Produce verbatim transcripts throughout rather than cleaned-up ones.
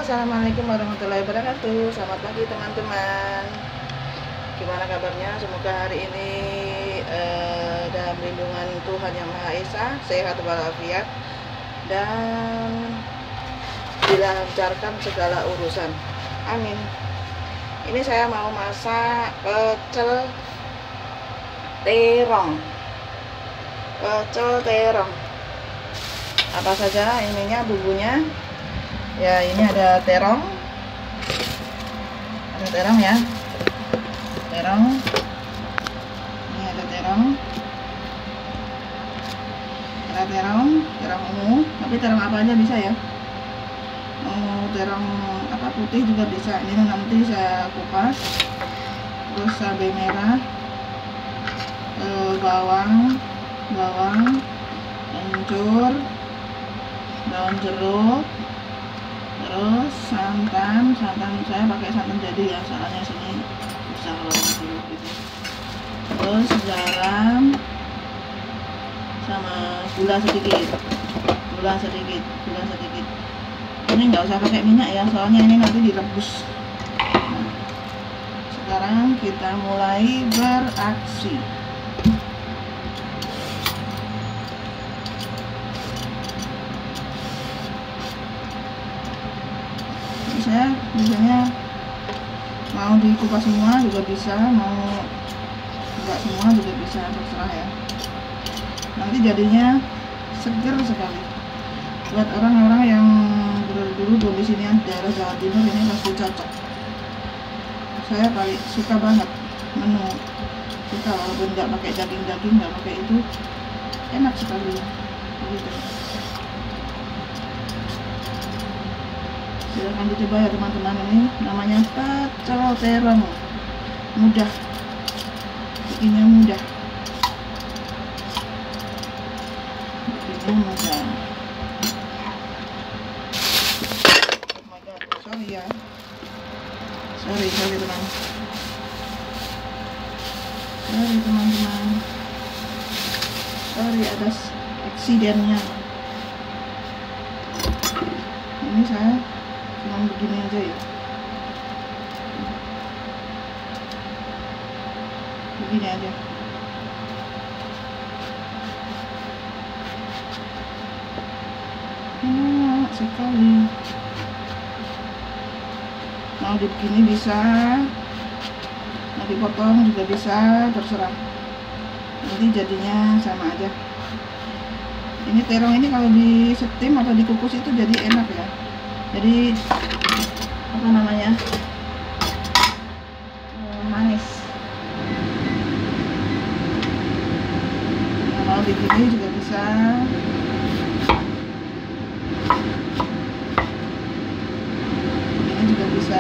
Assalamualaikum warahmatullahi wabarakatuh. Selamat pagi teman-teman. Gimana kabarnya? Semoga hari ini eh, dalam lindungan Tuhan Yang Maha Esa, sehat walafiat, dan dilancarkan segala urusan. Amin. Ini saya mau masak pecel terong. Pecel terong. Apa saja ininya, bumbunya? Ya, ini ada terong, ada terong ya, terong, ini ada terong, ada terong, terong ungu, tapi terong apa aja bisa ya, mau terong apa putih juga bisa. Ini nanti saya kupas. Terus cabai merah, eh, bawang, bawang, kencur, daun jeruk. Terus santan, santan saya pakai santan jadi ya, soalnya sini bisa kalau dulu gitu. Terus garam sama gula sedikit, gula sedikit, gula sedikit. Ini nggak usah pakai minyak ya, soalnya ini nanti direbus. Nah, sekarang kita mulai beraksi. Saya biasanya mau dikupas semua juga bisa, mau enggak semua juga bisa, terserah ya. Nanti jadinya seger sekali. Buat orang-orang yang dulu dulu di sini daerah Jawa Timur ini pasti cocok. Saya paling suka banget menu, suka walaupun nggak pakai daging-daging, nggak pakai itu, enak sekali. Begitu. Silahkan dicoba ya teman-teman. Ini namanya pecel terong, mudah, bikinnya mudah, bikinnya mudah. Oh my god, sorry ya, sorry sorry teman, sorry teman-teman, sorry atas eksidennya. Ini saya cuma begini aja ya, begini aja. Enak sekali. Mau dibegini bisa, mau dipotong juga bisa, terserah. Nanti jadinya sama aja. Ini terong ini kalau di steam atau dikukus itu jadi enak ya. Jadi apa namanya, e, manis. Nah, kalau begini juga bisa. Ini juga bisa.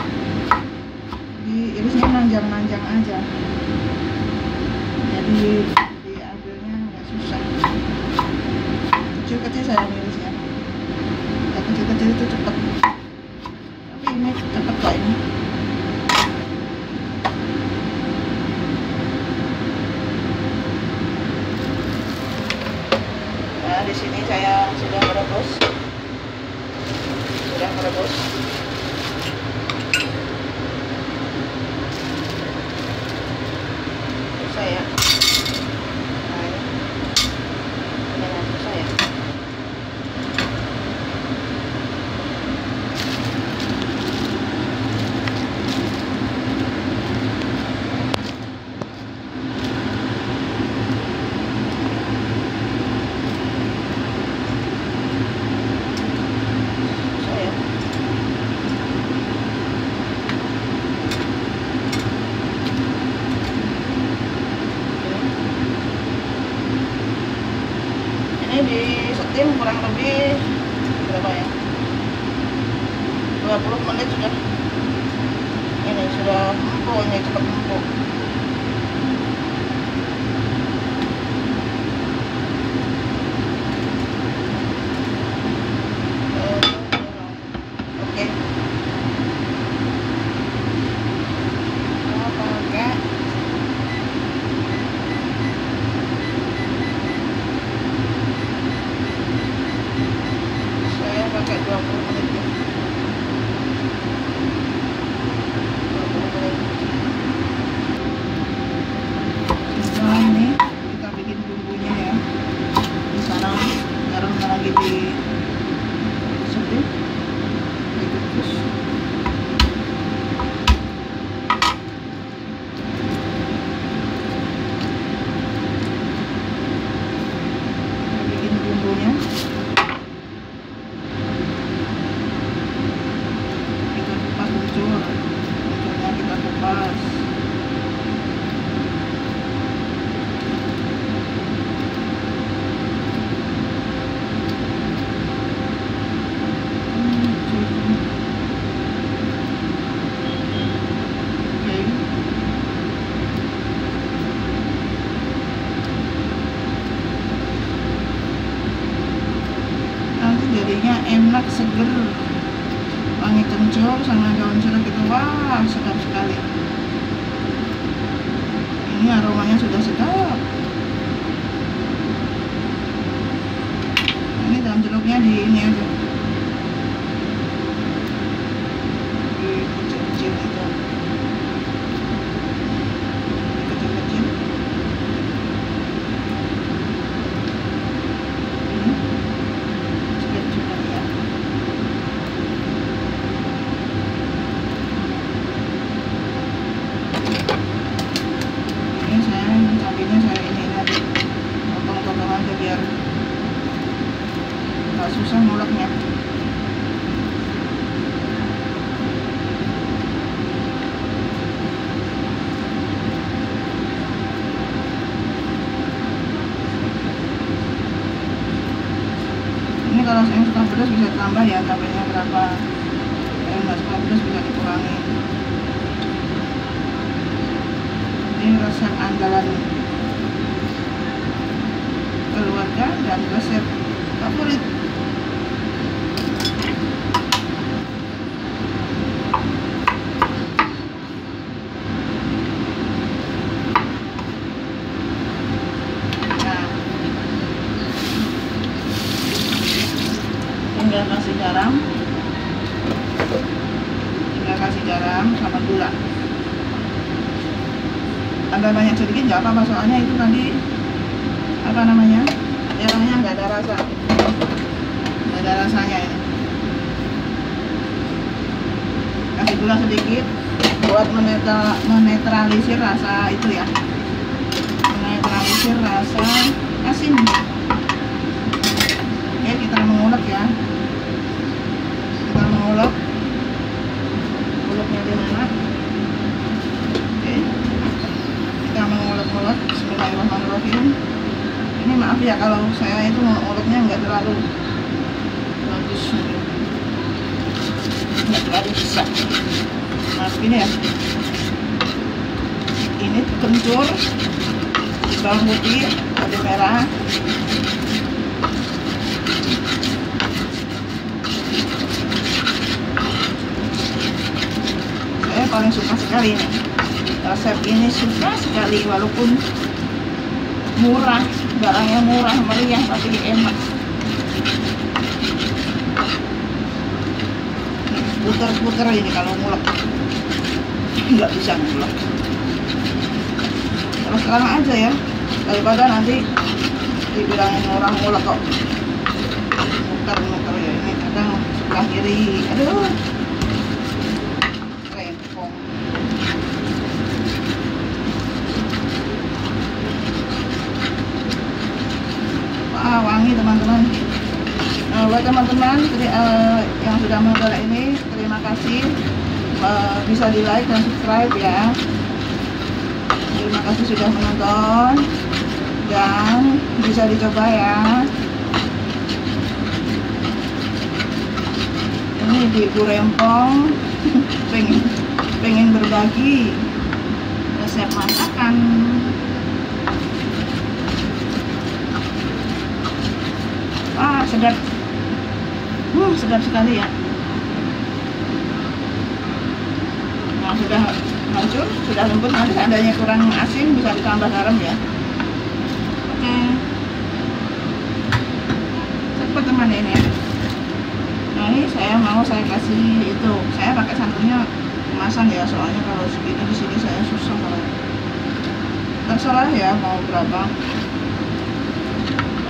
Di irisnya manjang-manjang aja. Jadi diambilnya nggak susah. Kecil-kecil saya irisnya. Kecil-kecil itu cepet, tapi ini cepet kok ini. Nah, di sini saya sudah merebus, sudah merebus. Saya, nah ini, ini nanti saya. Ini di steam kurang lebih berapa ya, dua puluh menit sudah. Ini sudah empuk, ini cepat empuk. Oke, kita pakai pakai dua puluh menit ya. lagi di sedih dikukus. Bikin bumbunya, kita kupas unsur unsurnya, kita kupas. Jadinya enak, seger, wangi kencur sama daun jeruk itu, wah sedap sekali. Ini aromanya sudah sedap. Ini daun jeruknya di ini aja, di kecil-kecil itu, kecil-kecil. Susah nguleknya. Ini kalau yang suka pedas bisa tambah ya, cabenya berapa. Yang nggak suka pedas bisa dikurangi. Ini resep andalan keluarga dan resep favorit. Tinggal kasih garam, tinggal kasih garam sama gula. Agak banyak sedikit nggak apa-apa, soalnya itu tadi apa namanya, terongnya nggak ada rasa, nggak ada rasanya ini. Kasih gula sedikit buat menetra, menetralisir rasa itu ya, menetralisir rasa asin. Oke, kita mengulek ya. Kita mengulek. Uleknya di mana? Oke. Kita mengulek-ulek. Bismillahirrahmanirrahim. Ini maaf ya kalau saya itu menguleknya nggak terlalu bagus, nggak terlalu besar. Maaf ini ya. Ini kencur, bawang putih, cabai merah. Paling suka sekali nih resep ini, suka sekali, walaupun murah, barangnya murah meriah tapi enak. Puter-puter ini kalau ngulek, nggak bisa ngulek. Terus terang aja ya, daripada nanti dibilangin orang ngulek kok muter-muter ya. Ini kadang sebelah kiri, aduh. Ah, wangi teman-teman. Nah, buat teman-teman uh, yang sudah menonton ini, terima kasih. Uh, bisa di like dan subscribe ya. Terima kasih sudah menonton dan bisa dicoba ya. Ini di Ibu Rempong pengen pengen berbagi resep masakan. Ah, sedap. Uh, sedap sekali ya. Nah, sudah hancur, sudah lembut. Nanti seandainya kurang asin bisa ditambah garam ya. Oke. Cepet teman ini ya. Nah, ini saya mau saya kasih itu. Saya pakai santannya kemasan ya, soalnya kalau segini di sini saya susah kalau. Terserah ya mau berapa.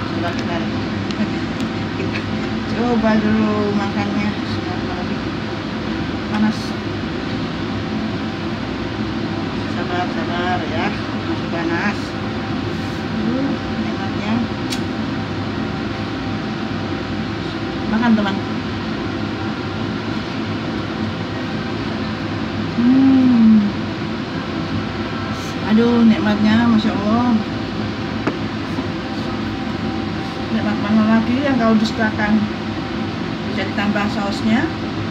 coba dulu makannya. Bismillahirrahmanirrahim. Panas. Sabar, sabar ya, masih panas. Uh, enaknya. Makan teman. Hmm. Aduh, nikmatnya, masya Allah. Nikmat mana lagi yang kau dustakan? Bisa ditambah sausnya.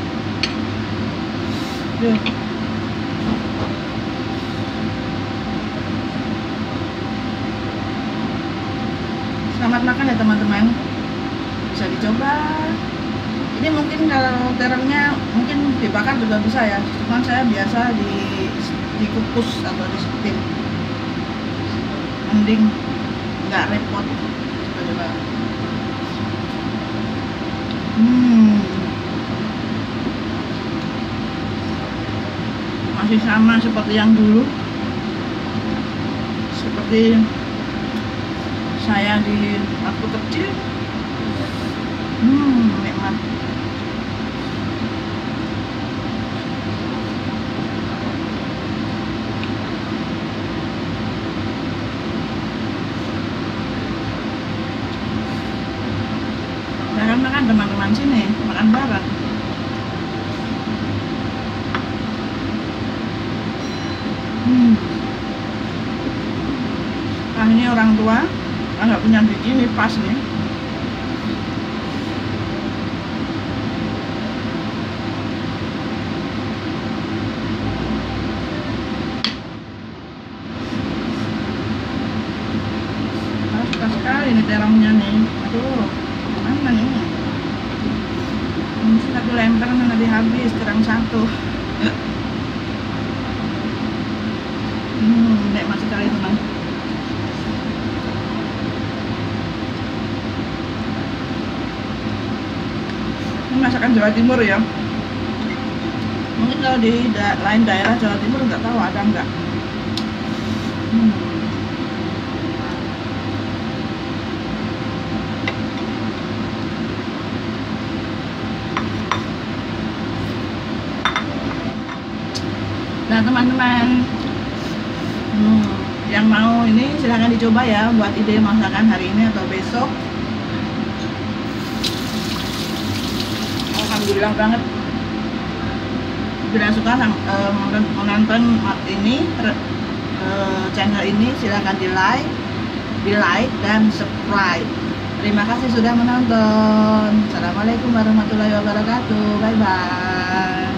Duh. Selamat makan ya teman-teman. Bisa dicoba. Ini mungkin kalau terengnya mungkin dibakar juga bisa ya. Cuman saya biasa di dikukus atau di steam. Mending nggak repot. Coba. Hmm. Masih sama seperti yang dulu. Seperti saya di waktu kecil. Hmm, nikmat. Jangan makan teman-teman sini, makan bareng. Hmm. Nah ini orang tua nggak punya gigi, ini pas nih. Nah, suka sekali nih terongnya nih. Aduh, mana nih? Ini satu lemper mana habis terang satu. Hmm, nikmat sekali teman. Ini masakan Jawa Timur ya. Mungkin kalau di da lain daerah Jawa Timur nggak tahu ada nggak. Hmm. Nah teman-teman, hmm, yang mau ini silahkan dicoba ya buat ide masakan hari ini atau besok. Alhamdulillah banget. Bila suka um, menonton ini uh, channel ini, silahkan di like, di like dan subscribe. Terima kasih sudah menonton. Assalamualaikum warahmatullahi wabarakatuh. Bye bye.